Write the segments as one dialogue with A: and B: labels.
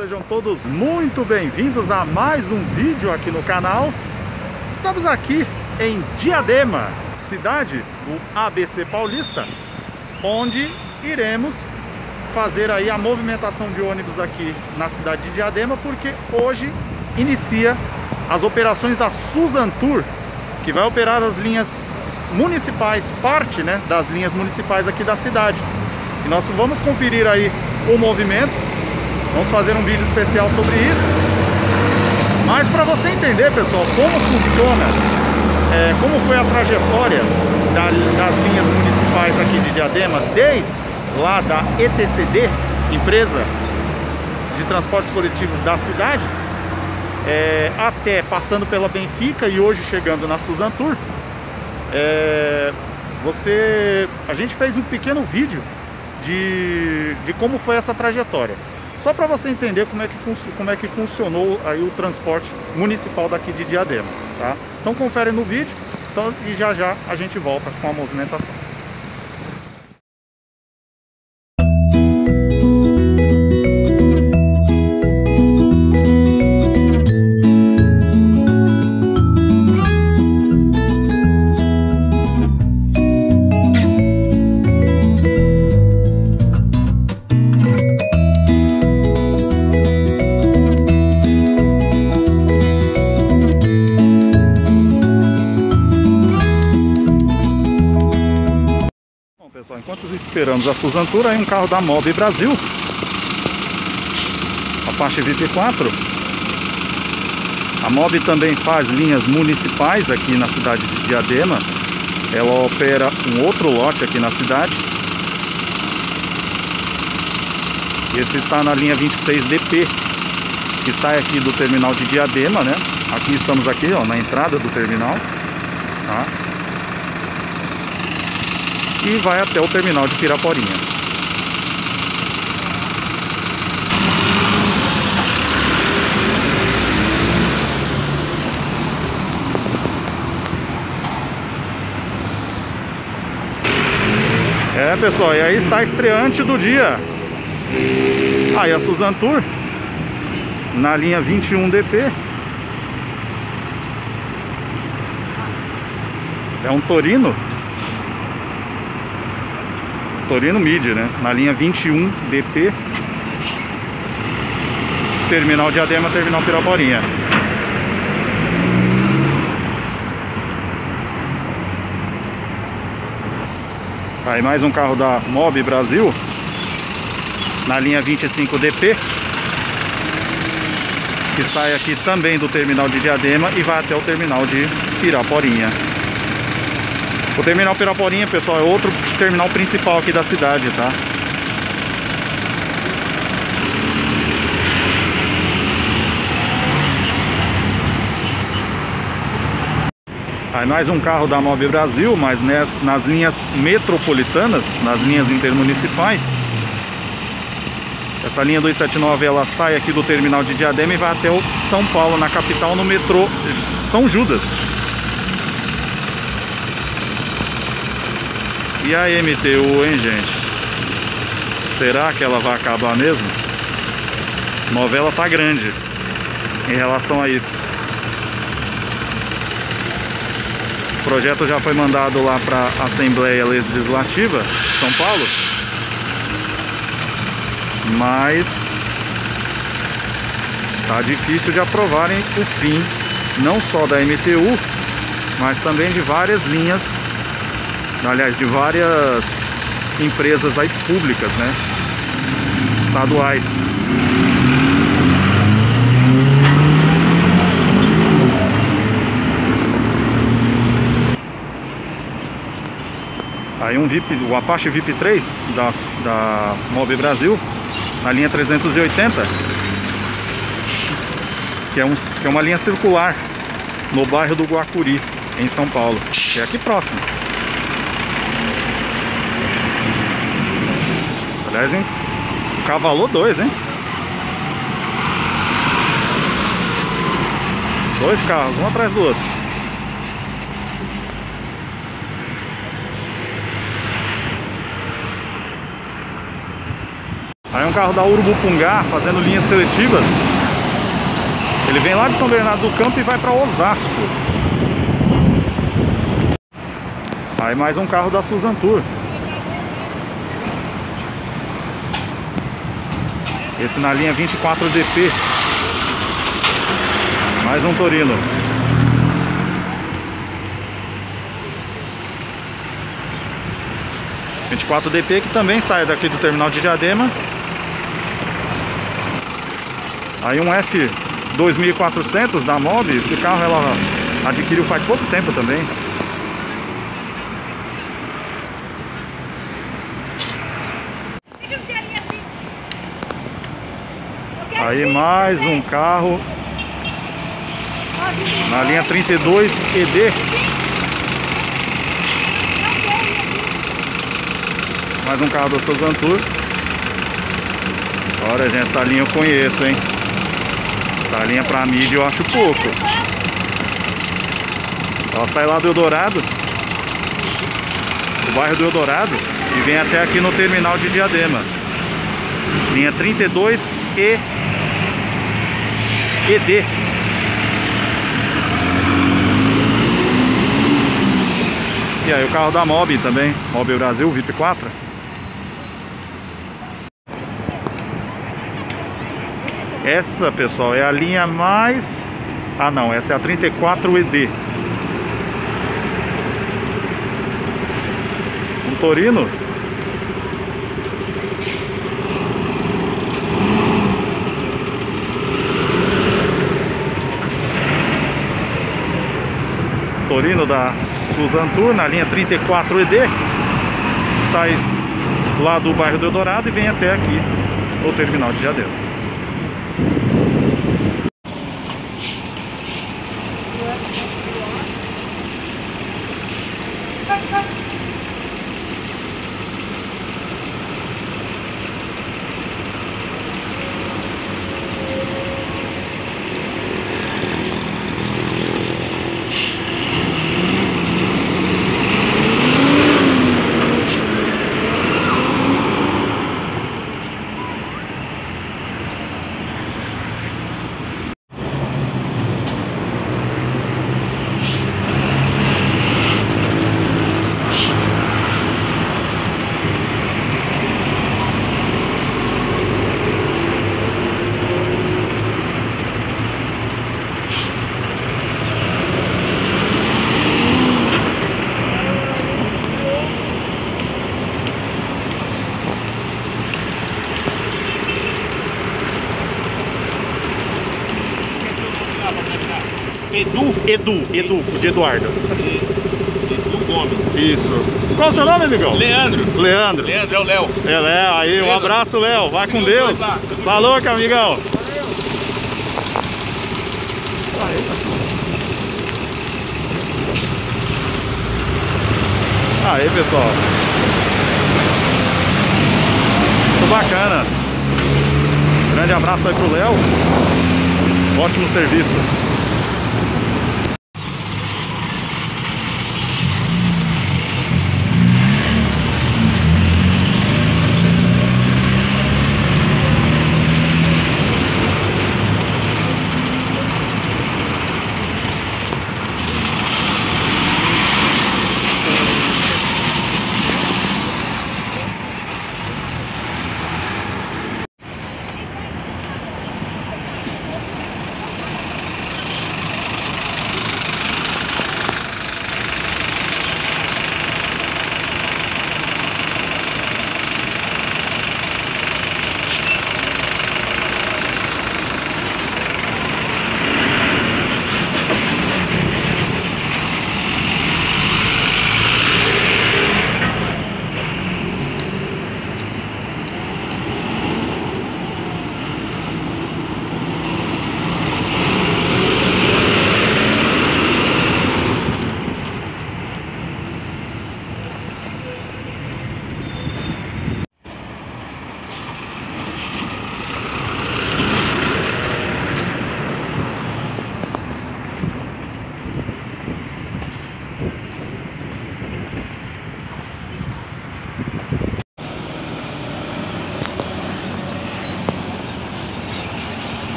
A: sejam todos muito bem-vindos a mais um vídeo aqui no canal. Estamos aqui em Diadema, cidade do ABC Paulista, onde iremos fazer aí a movimentação de ônibus aqui na cidade de Diadema, porque hoje inicia as operações da Suzantur, que vai operar as linhas municipais, parte, né, das linhas municipais aqui da cidade. E nós vamos conferir aí o movimento, vamos fazer um vídeo especial sobre isso. Mas para você entender, pessoal, como funciona, como foi a trajetória das linhas municipais aqui de Diadema, desde lá da ETCD, empresa de transportes coletivos da cidade, até passando pela Benfica e hoje chegando na Suzantur, a gente fez um pequeno vídeo de como foi essa trajetória, só para você entender como é que funcionou aí o transporte municipal daqui de Diadema, tá? Então confere no vídeo, e já já a gente volta com a movimentação. Enquanto esperamos a Suzantur, aí um carro da MOB Brasil, Apache VIP 4. A MOB também faz linhas municipais aqui na cidade de Diadema. Ela opera um outro lote aqui na cidade. Esse está na linha 26DP, que sai aqui do terminal de Diadema, né? Aqui estamos aqui, ó, na entrada do terminal, tá? E vai até o terminal de Piraporinha. Pessoal, e aí está a estreante do dia. Aí a Suzantur na linha 21DP. É um Torino Mid, né? Na linha 21DP, terminal Diadema, terminal Piraporinha. Aí mais um carro da MOB Brasil na linha 25DP, que sai aqui também do terminal de Diadema e vai até o terminal de Piraporinha. O terminal Piraporinha, pessoal, é outro terminal principal aqui da cidade, tá? Aí mais um carro da MOB Brasil, mas nas linhas metropolitanas, nas linhas intermunicipais. Essa linha 279, ela sai aqui do terminal de Diadema e vai até o São Paulo, na capital, no metrô São Judas. E a MTU, hein, gente? Será que ela vai acabar mesmo? A novela tá grande em relação a isso. O projeto já foi mandado lá para a Assembleia Legislativa de São Paulo, mas tá difícil de aprovarem o fim, não só da MTU, mas também de várias linhas, aliás, de várias empresas aí públicas, né, estaduais. Aí o Apache VIP 3 da MOB Brasil na linha 380, que é uma linha circular no bairro do Guacuri, em São Paulo, que é aqui próximo. Aliás, hein? Cavalou dois, hein? Dois carros, um atrás do outro. Aí um carro da Urubupungá fazendo linhas seletivas. Ele vem lá de São Bernardo do Campo e vai para Osasco. Aí mais um carro da Suzantur. Esse na linha 24DP. Mais um Torino. DP que também sai daqui do terminal de Diadema. Aí um F2400 da Mob. Esse carro ela adquiriu faz pouco tempo também. Aí mais um carro na linha 32 ED. Mais um carro da Suzantur. Olha, gente, essa linha eu conheço, hein? Essa linha pra mídia eu acho pouco. Ela sai lá do Eldorado, do bairro do Eldorado, e vem até aqui no terminal de Diadema. Linha 32 ED. E aí o carro da Mob também, Mob Brasil VIP 4. Essa, pessoal, é a linha mais... Ah não, essa é a 34 ED. Um Torino. Torino da Suzantur na linha 34 ED. Sai lá do bairro do Eldorado e vem até aqui no terminal de Diadema. Edu, de Eduardo.
B: Edu Gomes.
A: Isso. Qual o seu nome, amigão?
B: Leandro.
A: Leandro.
B: Leandro, é o Léo.
A: É, Léo. Aí, um abraço, Léo. Vai com Deus. Falou, amigão. Aí, pessoal. Muito bacana. Grande abraço aí pro Léo. Ótimo serviço.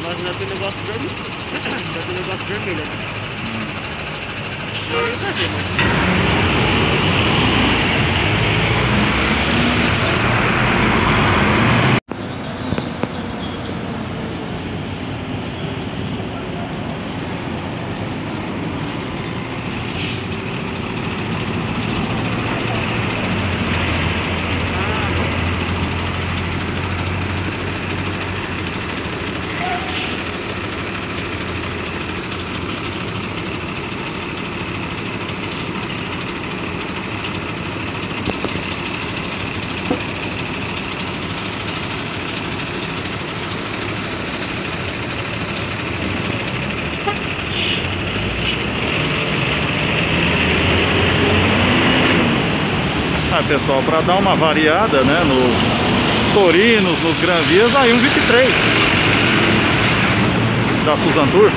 C: Mas já tem negócio vermelho. Já tem negócio vermelho aqui. Não ia fazer, mas...
A: Pessoal, para dar uma variada, né, nos Torinos, nos Gran Vias, aí um VIP3 da Susan Tour.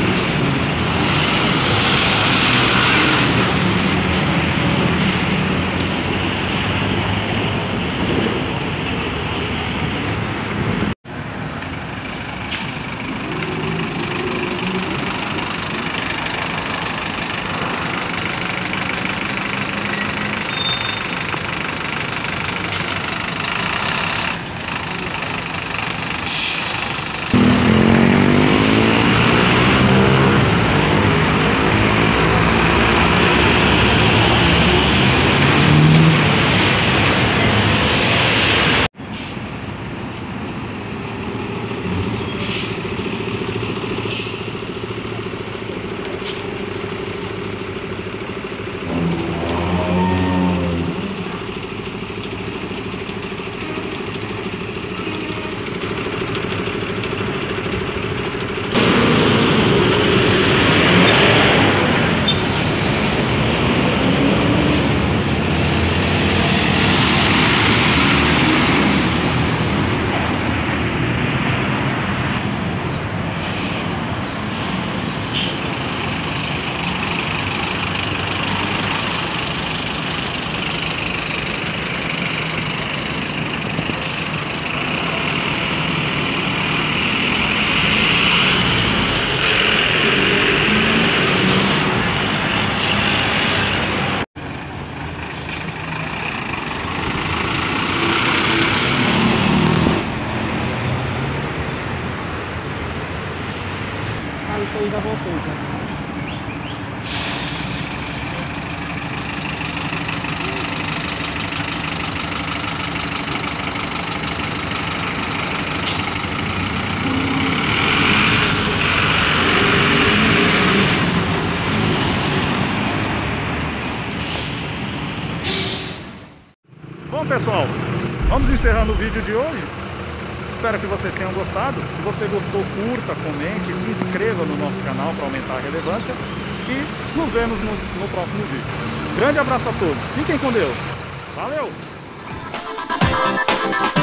C: Isso aí já voltou, já.
A: Bom, pessoal, vamos encerrando o vídeo de hoje. Espero que vocês tenham gostado. Se você gostou, curta, comente, se inscreva no nosso canal para aumentar a relevância. E nos vemos no próximo vídeo. Grande abraço a todos. Fiquem com Deus. Valeu!